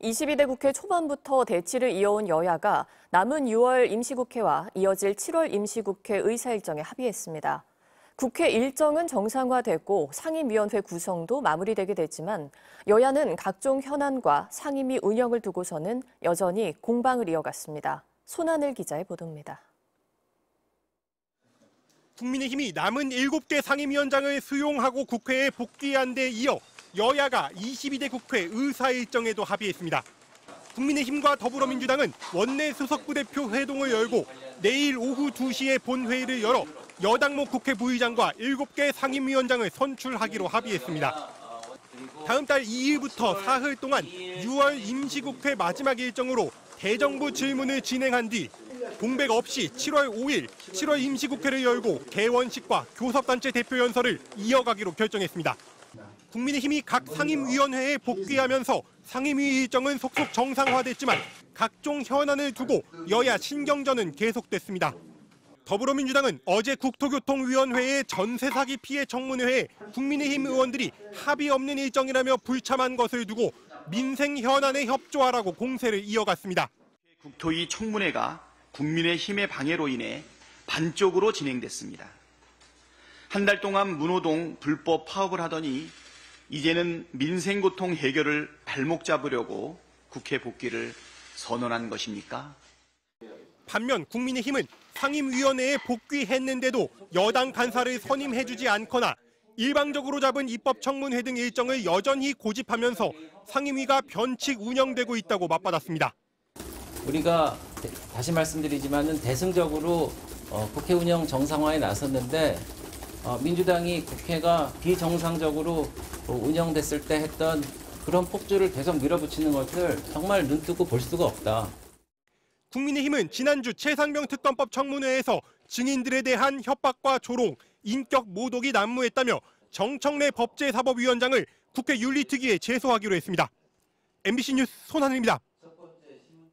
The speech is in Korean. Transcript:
22대 국회 초반부터 대치를 이어온 여야가 남은 6월 임시국회와 이어질 7월 임시국회 의사 일정에 합의했습니다. 국회 일정은 정상화됐고 상임위원회 구성도 마무리되게 됐지만 여야는 각종 현안과 상임위 운영을 두고서는 여전히 공방을 이어갔습니다. 손하늘 기자의 보도입니다. 국민의힘이 남은 7개 상임위원장을 수용하고 국회에 복귀한 데 이어 여야가 22대 국회 의사 일정에도 합의했습니다. 국민의힘과 더불어민주당은 원내 수석부대표 회동을 열고 내일 오후 2시에 본회의를 열어 여당목 국회 부의장과 7개 상임위원장을 선출하기로 합의했습니다. 다음 달 2일부터 사흘 동안 6월 임시국회 마지막 일정으로 대정부 질문을 진행한 뒤 공백 없이 7월 5일 7월 임시국회를 열고 개원식과 교섭단체 대표 연설을 이어가기로 결정했습니다. 국민의힘이 각 상임위원회에 복귀하면서 상임위 일정은 속속 정상화됐지만 각종 현안을 두고 여야 신경전은 계속됐습니다. 더불어민주당은 어제 국토교통위원회의 전세 사기 피해 청문회에 국민의힘 의원들이 합의 없는 일정이라며 불참한 것을 두고 민생 현안에 협조하라고 공세를 이어갔습니다. 국토위 청문회가 국민의힘의 방해로 인해 반쪽으로 진행됐습니다. 한 달 동안 문호동 불법 파업을 하더니 이제는 민생고통 해결을 발목 잡으려고 국회 복귀를 선언한 것입니까? 반면 국민의힘은 상임위원회에 복귀했는데도 여당 간사를 선임해주지 않거나 일방적으로 잡은 입법청문회 등 일정을 여전히 고집하면서 상임위가 변칙 운영되고 있다고 맞받았습니다. 우리가 다시 말씀드리지만은 대승적으로 국회 운영 정상화에 나섰는데 민주당이 국회가 비정상적으로 운영됐을 때 했던 그런 폭주를 계속 밀어붙이는 것을 정말 눈뜨고 볼 수가 없다. 국민의힘은 지난주 최상병 특검법 청문회에서 증인들에 대한 협박과 조롱, 인격 모독이 난무했다며 정청래 법제사법위원장을 국회 윤리특위에 제소하기로 했습니다. MBC 뉴스 손하늘입니다.